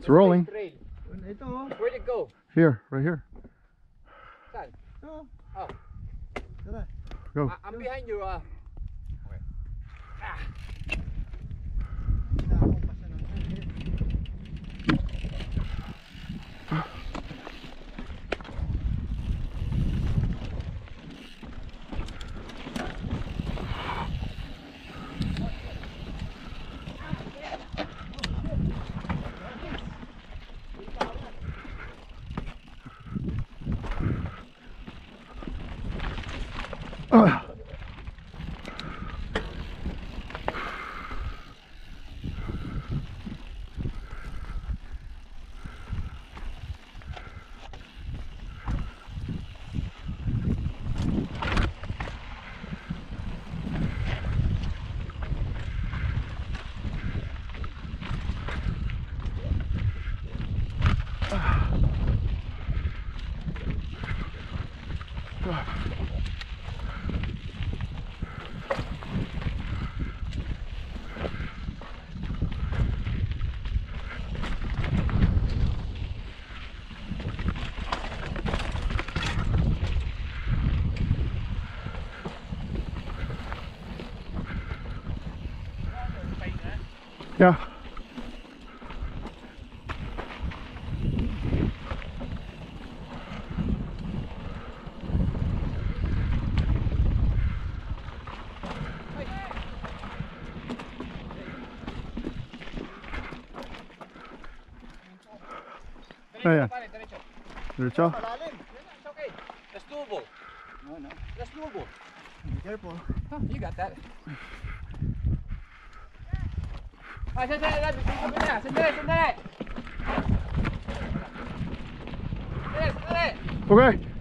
It's rolling. Trail. Ito oh. Where'd it go? Here, right here. Saan? Ito. Oh. Tara. Go. I'm behind you. Okay. Ah. Kinakumpas na ng sahil. Yeah. Ayan. Diretso. Malalim. It's okay. That's doable. No, no. That's doable. Be careful. Huh, you got that. Ah, sandali. Sandali. Okay.